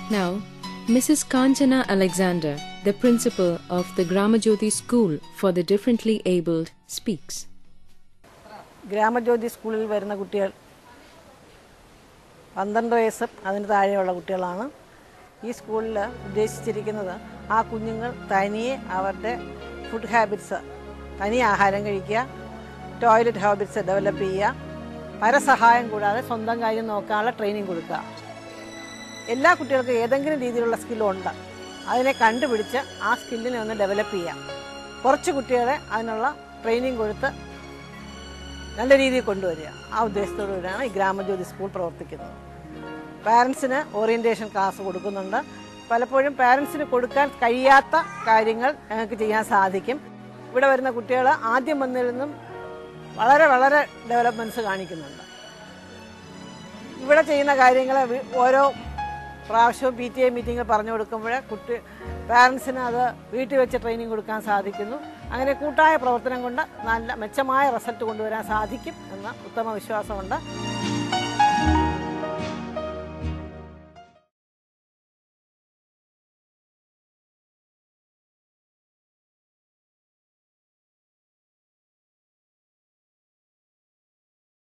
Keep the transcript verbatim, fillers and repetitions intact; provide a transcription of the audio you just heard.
Now, Missus Kanchana Alexander, the principal of the GramaJyothi School for the Differently Abled, speaks. GramaJyothi School il varuna kuttiyal twelve വയസ്സ് അതിന് താഴെയുള്ള കുട്ടികളാണ്. ഈ സ്കൂളിൽ ഉദ്ദേശിച്ചിരിക്കുന്നത് ആ കുഞ്ഞുങ്ങൾ തനിയെ അവരുടെ ഫുഡ് ഹാബിറ്റ്സ് തനിയെ ആഹാരം കഴിക്കുക, ടോയ്ലറ്റ് ഹാബിറ്റ്സ് ഡെവലപ്പ് ചെയ്യുക, പരസഹായം കൂടാതെ സ്വന്തം കാര്യം നോക്കാനുള്ള ട്രെയിനിങ് കൊടുക്കുക. എല്ലാ കുട്ടികൾക്കും ഏതെങ്കിലും രീതിയിലുള്ള സ്കില്ലുണ്ട്, അതിനെ കണ്ടുപിടിച്ച് ആ സ്കില്ലിനെ ഒന്ന് ഡെവലപ്പ് ചെയ്യാം. കുറച്ച് കുട്ടികളെ അതിനുള്ള ട്രെയിനിങ് കൊടുത്ത് നല്ല രീതിയിൽ കൊണ്ടുവരിക. ആ ഉദ്ദേശത്തോടുകൂടിയാണ് ഈ ഗ്രാമജ്യോതി സ്കൂൾ പ്രവർത്തിക്കുന്നത്. പാരൻസിന് ഓറിയൻറ്റേഷൻ ക്ലാസ് കൊടുക്കുന്നുണ്ട്. പലപ്പോഴും പാരൻസിന് കൊടുക്കാൻ കഴിയാത്ത കാര്യങ്ങൾ ഞങ്ങൾക്ക് ചെയ്യാൻ സാധിക്കും. ഇവിടെ വരുന്ന കുട്ടികൾ ആദ്യം വന്നതിൽ നിന്നും വളരെ വളരെ ഡെവലപ്മെൻറ്റ്സ് കാണിക്കുന്നുണ്ട്. ഇവിടെ ചെയ്യുന്ന കാര്യങ്ങൾ ഓരോ പ്രാവശ്യവും പി ടി എ മീറ്റിങ്ങിൽ പറഞ്ഞു കൊടുക്കുമ്പോൾ കുട്ടി പാരൻസിന് അത് വീട്ടിൽ വെച്ച് ട്രെയിനിങ് കൊടുക്കാൻ സാധിക്കുന്നു. അങ്ങനെ കൂട്ടായ പ്രവർത്തനം കൊണ്ട് നല്ല മെച്ചമായ റിസൾട്ട് കൊണ്ടുവരാൻ സാധിക്കും എന്ന ഉത്തമ വിശ്വാസമുണ്ട്.